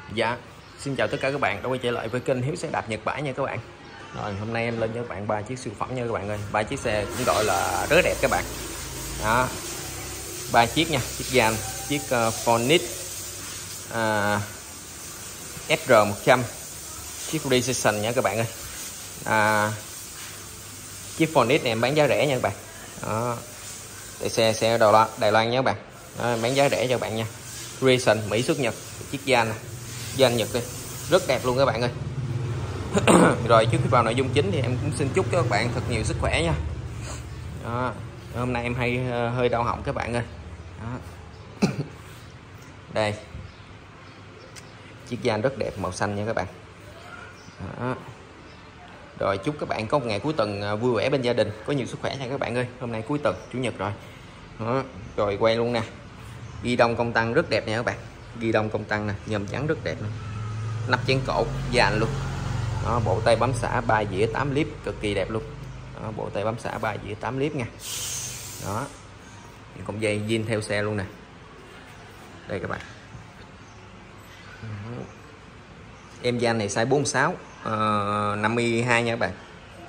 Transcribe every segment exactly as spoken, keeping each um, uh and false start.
Dạ, xin chào tất cả các bạn đã quay trở lại với kênh Hiếu xe đạp Nhật Bãi nha các bạn. Rồi hôm nay em lên cho các bạn ba chiếc siêu phẩm nha các bạn ơi. Ba chiếc xe cũng gọi là rất đẹp các bạn. Đó. Ba chiếc nha, chiếc Gian, chiếc uh, Phoenix uh, ép rờ một trăm, chiếc Precision nha các bạn ơi. À, chiếc Phoenix này em bán giá rẻ nha các bạn. Đó. Để xe xe đầu loa Đài Loan nha các bạn. Đó, bán giá rẻ cho các bạn nha. Precision Mỹ xuất Nhật, chiếc Gian này. Gian Nhật đi, rất đẹp luôn các bạn ơi. Rồi trước khi vào nội dung chính thì em cũng xin chúc cho các bạn thật nhiều sức khỏe nha. Đó. Hôm nay em hay hơi đau họng các bạn ơi. Đó. Đây, chiếc Gian rất đẹp màu xanh nha các bạn. Đó. Rồi chúc các bạn có một ngày cuối tuần vui vẻ bên gia đình, có nhiều sức khỏe nha các bạn ơi. Hôm nay cuối tuần chủ nhật rồi. Đó. Rồi quay luôn nè, ghi đông công tăng rất đẹp nha các bạn. Ghi đông công tăng nè, nhôm trắng rất đẹp nè. Nắp chén cổ dàn luôn. Đó, bộ tay bấm xả ba dĩa tám clip cực kỳ đẹp luôn. Đó, bộ tay bấm xả ba dĩa tám clip nha. Đó, những con dây zin theo xe luôn nè. Đây các bạn. Đó. Em Gian này size bốn mươi sáu, uh, năm mươi hai nha các bạn.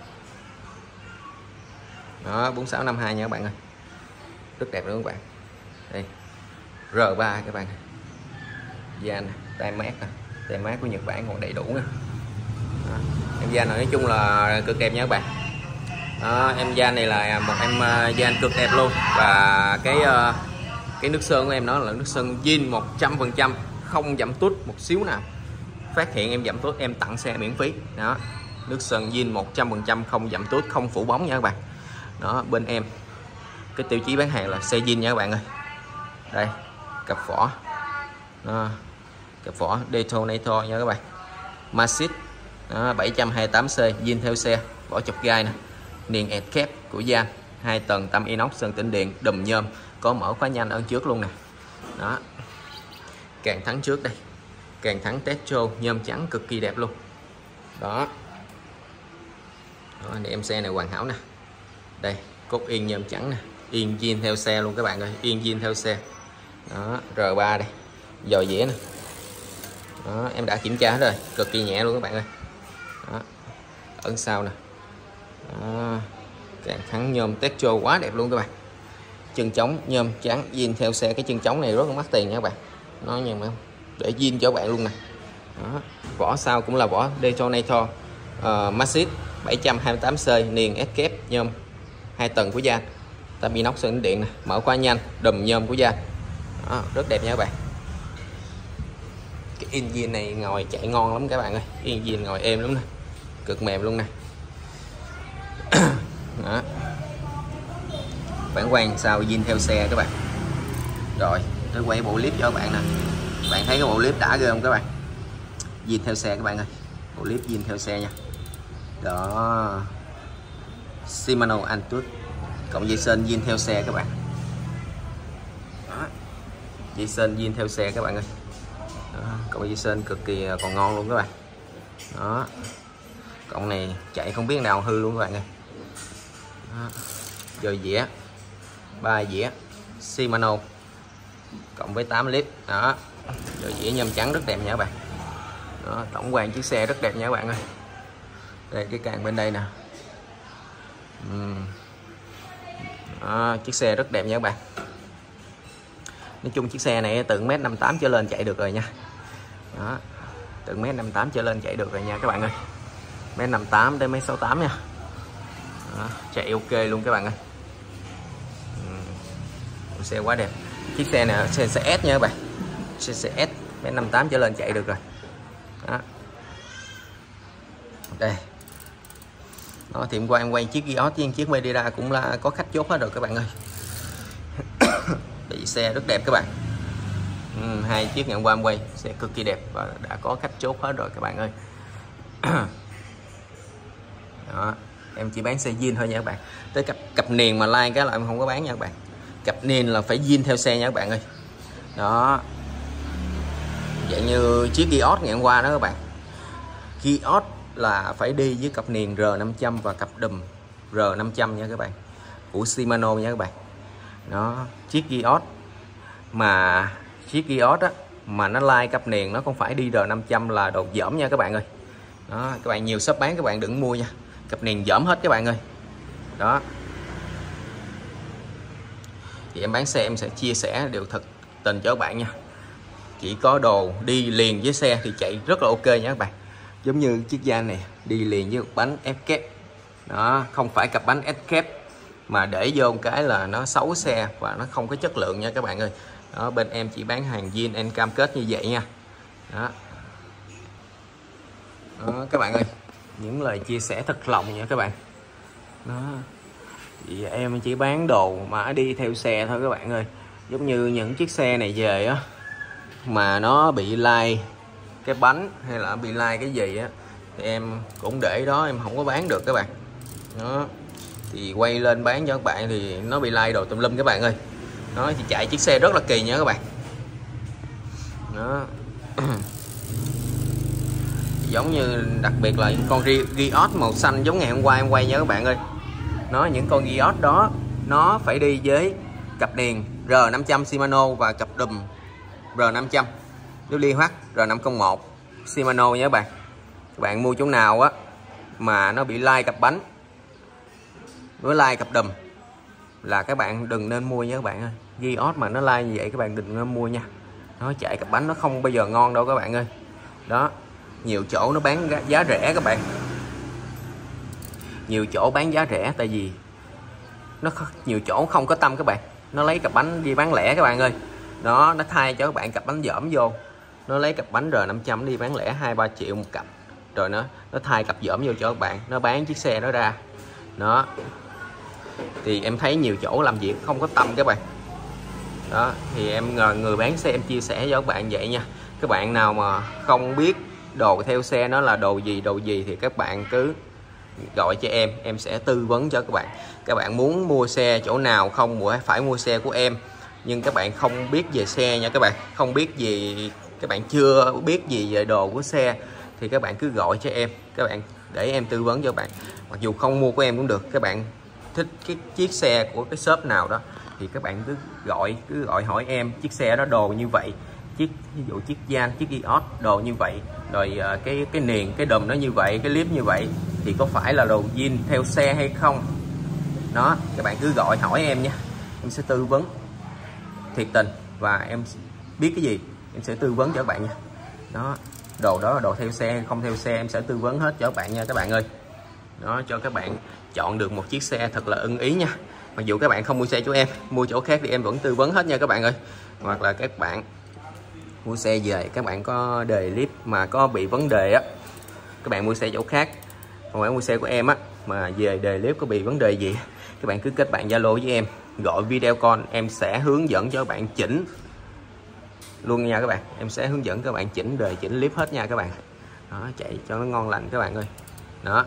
Đó, bốn mươi sáu năm mươi hai nha các bạn ơi. Rất đẹp luôn các bạn. Đây, rờ ba các bạn. Gian tay mát nè, tay mát của Nhật Bản còn đầy đủ nè. Đó. Em Gian này nói chung là cực đẹp nha các bạn. Đó, em Gian này là một em Gian cực đẹp luôn. Và cái cái nước sơn của em nó là nước sơn zin một trăm phần trăm, không giảm tút một xíu nào. Phát hiện em giảm tút em tặng xe miễn phí. Đó, nước sơn zin một trăm phần trăm, không giảm tút, không phủ bóng nha các bạn. Đó, bên em cái tiêu chí bán hàng là xe zin nha các bạn ơi. Đây, cặp vỏ. Đó, cặp vỏ Detonator nha các bạn. Masit bảy trăm hai mươi tám C zin theo xe, vỏ chọc gai nè, niền ẹt kép của Gian, hai tầng tăm inox sơn tĩnh điện, đùm nhôm, có mở khóa nhanh ở trước luôn nè. Đó, càng thắng trước đây, càng thắng Techo nhôm trắng cực kỳ đẹp luôn. Đó, đó để em xe này hoàn hảo nè. Đây, cốt yên nhôm trắng nè, yên zin theo xe luôn các bạn ơi, yên zin theo xe. Đó, rờ ba đây, dò dĩa nè. Đó, em đã kiểm tra hết rồi, cực kỳ nhẹ luôn các bạn ơi. Đó, ẩn sau nè. Đó, càng thắng nhôm Techo quá đẹp luôn các bạn. Chân trống nhôm trắng zin theo xe, cái chân trống này rất là mắc tiền nha các bạn. Nó nhưng mà để zin cho các bạn luôn nè. Đó, vỏ sau cũng là vỏ Detonator uh, Masit bảy trăm hai mươi tám C niền ép kép nhôm hai tầng của Gian, tăm inox sơn điện nè, mở khóa nhanh, đùm nhôm của Gian. Đó, rất đẹp nha các bạn. Cái engine này ngồi chạy ngon lắm các bạn ơi, engine ngồi êm lắm nè, cực mềm luôn nè. Đó, bản quang sau zin theo xe các bạn. Rồi tôi quay bộ clip cho các bạn nè, bạn thấy cái bộ clip đã ghê không các bạn? Zin theo xe các bạn ơi, bộ clip zin theo xe nha. Đó, Shimano Antutu cộng dây sên zin theo xe các bạn. Đó, dây sên zin theo xe các bạn ơi. Đó, cộng dây sên cực kỳ còn ngon luôn các bạn. Đó, cộng này chạy không biết nào hư luôn các bạn ơi. Đó, rồi dĩa ba dĩa Shimano cộng với tám clip. Đó, rồi dĩa nhôm trắng rất đẹp nha các bạn. Đó, tổng quan chiếc xe rất đẹp nha các bạn ơi. Đây cái càng bên đây nè. uhm. Đó, chiếc xe rất đẹp nha các bạn. Nói chung chiếc xe này từ mét năm mươi tám trở lên chạy được rồi nha. Đó, từ mét năm mươi tám trở lên chạy được rồi nha các bạn ơi. Mét năm mươi tám đến mét sáu mươi tám nha. Đó, chạy ok luôn các bạn ơi. uhm. Xe quá đẹp. Chiếc xe này xe, xe S nha các bạn. Xe, xe S mét năm mươi tám trở lên chạy được rồi. Đó, đây. Đó, thì hôm qua em quay chiếc Gios với chiếc Medira cũng là có khách chốt hết rồi các bạn ơi. Để xe rất đẹp các bạn. Ừ, hai chiếc ngày hôm qua em quay xe cực kỳ đẹp và đã có khách chốt hết rồi các bạn ơi. Đó, em chỉ bán xe zin thôi nha các bạn. Tới cặp cặp niền mà like cái là em không có bán nha các bạn. Cặp niền là phải zin theo xe nha các bạn ơi. Đó, dạng như chiếc Gios ngày hôm qua đó các bạn. Gios là phải đi với cặp niền R năm trăm và cặp đùm R năm trăm nha các bạn, của Shimano nha các bạn. Đó, chiếc Gios mà chiếc Gios á mà nó lai cặp niền, nó không phải đi R năm trăm là đồ dởm nha các bạn ơi. Đó, các bạn nhiều shop bán các bạn đừng mua nha, cặp niền dởm hết các bạn ơi. Đó thì em bán xe em sẽ chia sẻ điều thực tình cho các bạn nha. Chỉ có đồ đi liền với xe thì chạy rất là ok nha các bạn. Giống như chiếc van này đi liền với một bánh ép kép, đó không phải cặp bánh ép kép mà để vô một cái là nó xấu xe và nó không có chất lượng nha các bạn ơi. Đó, bên em chỉ bán hàng zin, em cam kết như vậy nha. Đó. Đó các bạn ơi, những lời chia sẻ thật lòng nha các bạn. Đó thì em chỉ bán đồ mà đi theo xe thôi các bạn ơi. Giống như những chiếc xe này về á mà nó bị lai cái bánh hay là bị lai cái gì á thì em cũng để đó, em không có bán được các bạn. Đó thì quay lên bán cho các bạn thì nó bị lai đồ tùm lum các bạn ơi. Nó thì chạy chiếc xe rất là kỳ nha các bạn. Đó giống như đặc biệt là những con Giot màu xanh giống ngày hôm qua em quay nha các bạn ơi. Nó những con Giot đó nó phải đi với cặp niền R năm trăm Shimano và cặp đùm R năm trăm Dually H R năm không một Shimano nha các bạn. Các bạn mua chỗ nào á mà nó bị lai cặp bánh với lai cặp đùm là các bạn đừng nên mua nha các bạn ơi. Giot mà nó lai như vậy các bạn đừng nên mua nha. Nó chạy cặp bánh nó không bao giờ ngon đâu các bạn ơi. Đó nhiều chỗ nó bán giá rẻ các bạn, nhiều chỗ bán giá rẻ tại vì nó nhiều chỗ không có tâm các bạn, nó lấy cặp bánh đi bán lẻ các bạn ơi. Đó nó thay cho các bạn cặp bánh dởm vô, nó lấy cặp bánh R năm trăm đi bán lẻ hai ba triệu một cặp, rồi nó nó thay cặp dởm vô cho các bạn, nó bán chiếc xe đó ra. Đó thì em thấy nhiều chỗ làm việc không có tâm các bạn. Đó thì em người bán xe em chia sẻ cho các bạn vậy nha. Các bạn nào mà không biết đồ theo xe nó là đồ gì đồ gì thì các bạn cứ gọi cho em em sẽ tư vấn cho các bạn. Các bạn muốn mua xe chỗ nào không phải mua xe của em, nhưng các bạn không biết về xe nha các bạn, không biết gì, các bạn chưa biết gì về đồ của xe thì các bạn cứ gọi cho em, các bạn để em tư vấn cho các bạn. Mặc dù không mua của em cũng được, các bạn thích cái chiếc xe của cái shop nào đó thì các bạn cứ gọi cứ gọi hỏi em chiếc xe đó đồ như vậy, chiếc ví dụ chiếc van, chiếc Giot đồ như vậy, rồi cái cái niền cái đùm nó như vậy, cái clip như vậy thì có phải là đồ zin theo xe hay không. Đó các bạn cứ gọi hỏi em nha, em sẽ tư vấn thiệt tình và em biết cái gì em sẽ tư vấn cho các bạn nha. Đó đồ đó là đồ theo xe không theo xe em sẽ tư vấn hết cho các bạn nha các bạn ơi. Đó cho các bạn chọn được một chiếc xe thật là ưng ý nha. Mặc dù các bạn không mua xe chỗ em, mua chỗ khác thì em vẫn tư vấn hết nha các bạn ơi. Hoặc là các bạn mua xe về các bạn có đề clip mà có bị vấn đề á, các bạn mua xe chỗ khác không phải mua xe của em á mà về đề clip có bị vấn đề gì, các bạn cứ kết bạn Zalo với em, gọi video call em sẽ hướng dẫn cho các bạn chỉnh luôn nha các bạn. Em sẽ hướng dẫn các bạn chỉnh đề chỉnh clip hết nha các bạn. Đó chạy cho nó ngon lành các bạn ơi. Đó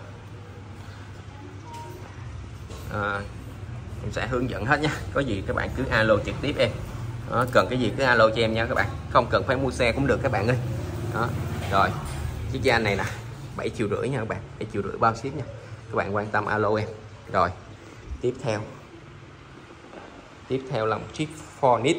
à, em sẽ hướng dẫn hết nha. Có gì các bạn cứ alo trực tiếp em. Đó, cần cái gì cứ alo cho em nha các bạn, không cần phải mua xe cũng được các bạn ơi. Đó rồi chiếc van này nè bảy triệu rưỡi nha các bạn, bảy triệu rưỡi bao ship nha. Các bạn quan tâm alo em. Rồi tiếp theo tiếp theo là một chiếc Fornix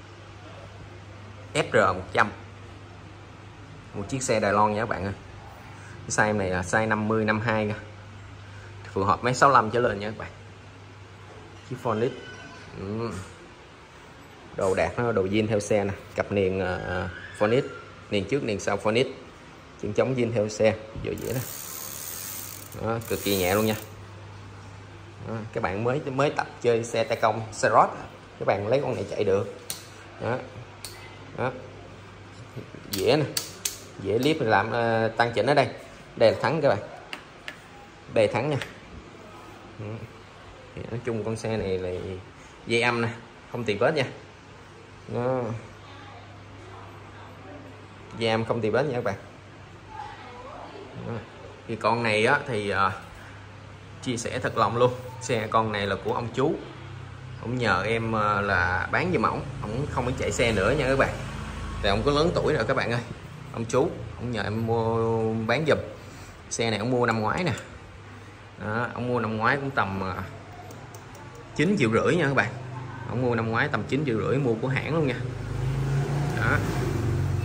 F R một trăm, một chiếc xe Đài Loan nha các bạn ơi. Cái size này là size năm mươi năm mươi hai nha, phù hợp mấy sáu mươi lăm trở lên nha các bạn. Chiếc Fornix ừ. Đồ đạc nó đồ zin theo xe nè, cặp niền uh, Fornix, niền trước niền sau Fornix, chân chống zin theo xe dễ dễ đó. Đó cực kỳ nhẹ luôn nha. Đó, các bạn mới mới tập chơi xe tay công xe rót các bạn lấy con này chạy được. Đó, đó. Dễ nè, dễ clip làm uh, tăng chỉnh ở đây. Đây là thắng các bạn, đây là thắng nha. Ừ. Nói chung con xe này là dây âm nè, không tì vết nha. Đó. Dây âm không tì vết nha các bạn. Đó. Thì con này á thì uh, chia sẻ thật lòng luôn, xe con này là của ông chú, ông nhờ em uh, là bán giùm ổng, ổng không có chạy xe nữa nha các bạn. Tại ông có lớn tuổi rồi các bạn ơi. Ông chú ông nhờ em mua bán giùm. Xe này ông mua năm ngoái nè. Đó, ông mua năm ngoái cũng tầm uh, chín triệu rưỡi nha các bạn. Ông mua năm ngoái tầm chín triệu rưỡi, mua của hãng luôn nha. Đó.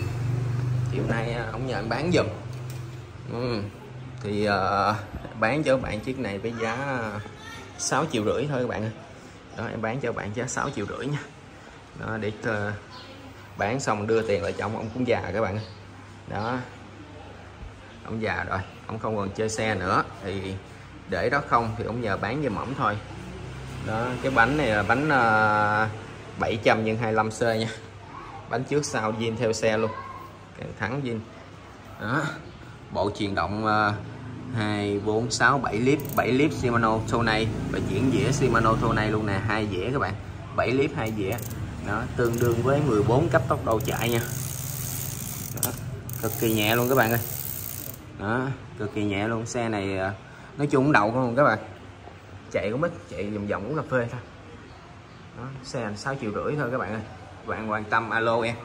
chiều nay ông nhờ em bán giùm. Ừ. Thì uh, bán cho các bạn chiếc này với giá sáu triệu rưỡi thôi các bạn ơi. Đó, em bán cho các bạn giá sáu triệu rưỡi nha. Đó, để uh, bán xong đưa tiền lại cho ông, ông cũng già các bạn ơi. Đó, ông già rồi, ông không còn chơi xe nữa thì để đó không thì ông nhờ bán giùm ổng thôi. Đó, cái bánh này là bánh uh, bảy trăm nhân hai mươi lăm xê nha. Bánh trước sau zin theo xe luôn, càng thắng zin. Đó, bộ truyền động uh, hai, bốn, sáu, bảy clip, bảy clip Shimano Tonei và chuyển dĩa Shimano Tonei luôn nè, hai dĩa các bạn, bảy clip hai dĩa. Đó, tương đương với mười bốn cấp tốc độ chạy nha. Đó, cực kỳ nhẹ luôn các bạn ơi. Đó, cực kỳ nhẹ luôn. Xe này nói chung đậu không các bạn, chạy cũng ít, chạy vòng vòng uống cà phê thôi. Đó, xe này sáu triệu rưỡi thôi các bạn ơi. Bạn quan tâm alo em.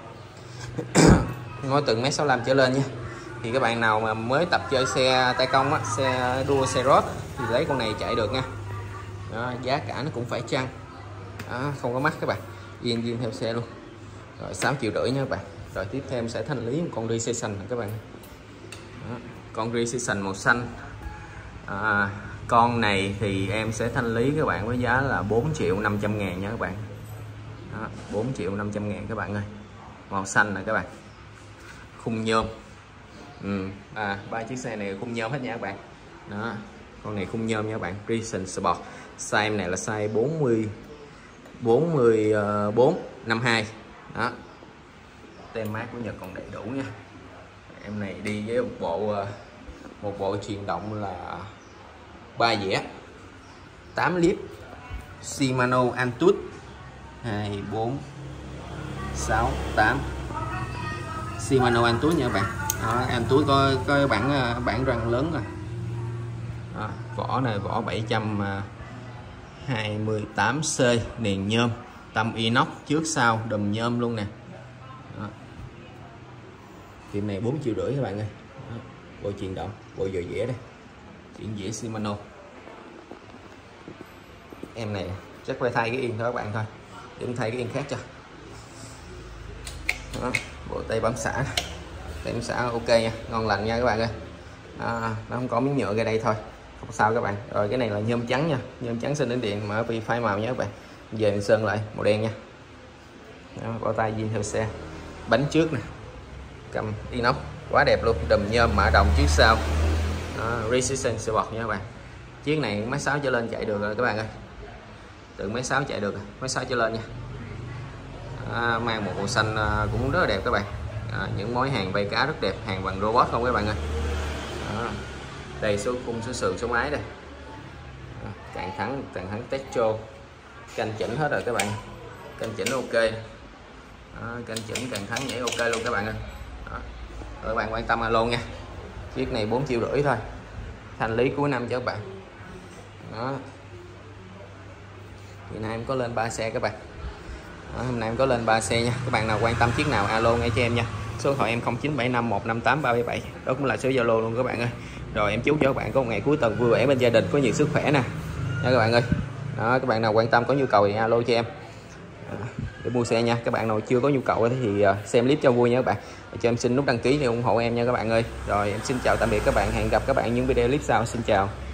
Ngói từ mét sáu mươi lăm trở lên nha. Thì các bạn nào mà mới tập chơi xe tay công á, xe đua xe road thì lấy con này chạy được nha. Đó, giá cả nó cũng phải chăng. Đó, không có mắc các bạn, zin zin theo xe luôn. Rồi sáu triệu rưỡi nha các bạn. Rồi tiếp theo em sẽ thanh lý một con Recession các bạn. Đó, con Recession màu xanh. À, con này thì em sẽ thanh lý các bạn với giá là bốn triệu năm trăm ngàn nha các bạn. Đó, bốn triệu năm trăm ngàn các bạn ơi. Màu xanh nè các bạn, khung nhôm. Ừ. À, ba chiếc xe này khung nhôm hết nha các bạn. Đó, con này khung nhôm nha các bạn, Recent Sport. Size này là size bốn mươi bốn mươi bốn năm mươi hai. Đó, tem mát của Nhật còn đầy đủ nha. Em này đi với một bộ một bộ truyền động là ba dĩa tám clip Shimano Antutu hai, bốn, sáu, tám. Shimano Antutu nha các bạn. Đó, Antutu có có bản bản răng lớn rồi. Đó, vỏ này vỏ bảy trăm hai mươi tám C, niền nhôm, tâm inox trước sau, đùm nhôm luôn nè. Đó, tiệm này bốn triệu rưỡi các bạn ơi. Đó, bộ truyền động, bộ dò dĩa đây, chuyển dĩa Shimano. Em này chắc phải thay cái yên thôi các bạn thôi, để thay cái yên khác cho. Đó, bộ tay bấm xả, tay bấm xả ok nha, ngon lành nha các bạn ơi. Đó, nó không có miếng nhựa ra đây thôi, không sao các bạn. Rồi cái này là nhôm trắng nha, nhôm trắng sinh đến điện mà vì phai màu nha các bạn. Về mình sơn lại màu đen nha. Đó, bỏ tay zin theo xe, bánh trước nè, cầm inox quá đẹp luôn, đùm nhôm mạ đồng trước sau. Resistance Sport nha các bạn. Chiếc này mấy sáu trở lên chạy được rồi các bạn ơi, từ mấy sáu chạy được rồi, mấy sáu trở lên nha. À, mang một màu xanh cũng rất là đẹp các bạn. À, những mối hàng vây cá rất đẹp, hàng bằng robot không các bạn ơi. Đó, đây số khung, số sườn, số máy đây. À, càng thắng càng thắng Techo, canh chỉnh hết rồi các bạn, canh chỉnh ok. Đó, canh chỉnh càng thắng nhảy ok luôn các bạn ơi. Đó, các bạn quan tâm alo nha. Chiếc này bốn triệu rưỡi thôi, thanh lý cuối năm cho các bạn. Đó, thì nay em có lên ba xe các bạn. Đó, hôm nay em có lên ba xe nha. Các bạn nào quan tâm chiếc nào alo ngay cho em nha. Số điện thoại em không chín bảy năm một năm tám ba bảy bảy. Đó cũng là số Zalo luôn các bạn ơi. Rồi em chúc cho các bạn có một ngày cuối tuần vui vẻ bên gia đình, có nhiều sức khỏe nè. Nha các bạn ơi. Đó, các bạn nào quan tâm có nhu cầu thì alo cho em. Đó, để mua xe nha. Các bạn nào chưa có nhu cầu thì xem clip cho vui nha các bạn. Cho em xin nút đăng ký để ủng hộ em nha các bạn ơi. Rồi em xin chào tạm biệt các bạn, hẹn gặp các bạn những video clip sau. Xin chào.